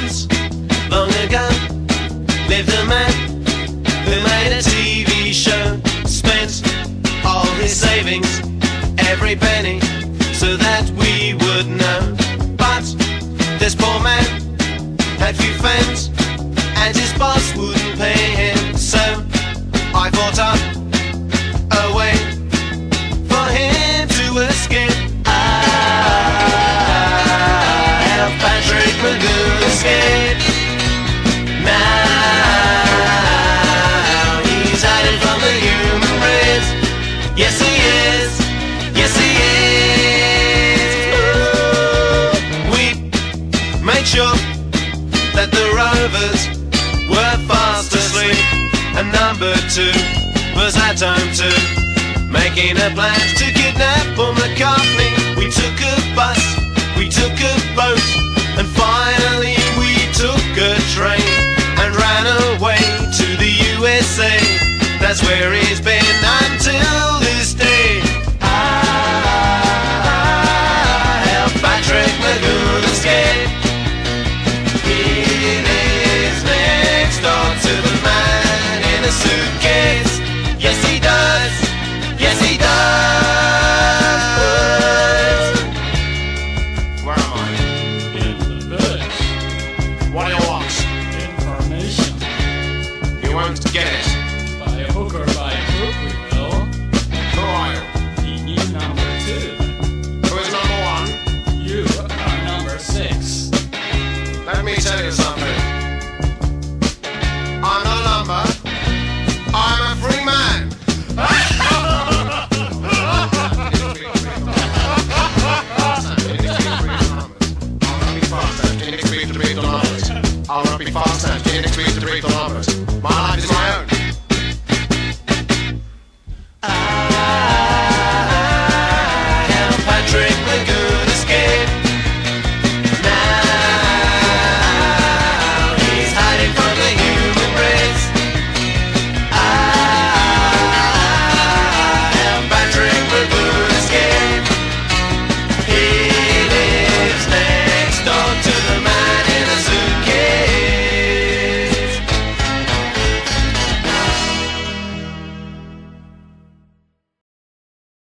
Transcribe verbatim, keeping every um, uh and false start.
once, long ago, lived a man who made a T V show, spent all his savings, every penny, so that we would know. But this poor man had few friends, and his boss wouldn't pay him. So I thought up a way for him to escape. I helped Patrick Magoo escape. Now he's hiding from the human race. Yes he is, yes he is. Ooh. We made sure that the Rovers were fast asleep, and number two was at home too, making a plan to kidnap Paul McCartney. We took a bus, we took a boat, and finally we took a train and ran away to the U S A. That's where he's been until this day. I helped Patrick Magoo escape. He lives next door to the man in a suitcase. Yes he does, yes he does. Where am I? In the village. What do you want? Information. You won't get it. By hook or by crook we will. Who are you? He knew number two. Who is number one? You are number six. Let me tell you something. I'm not a number. I'm a free man. I'll not be fast and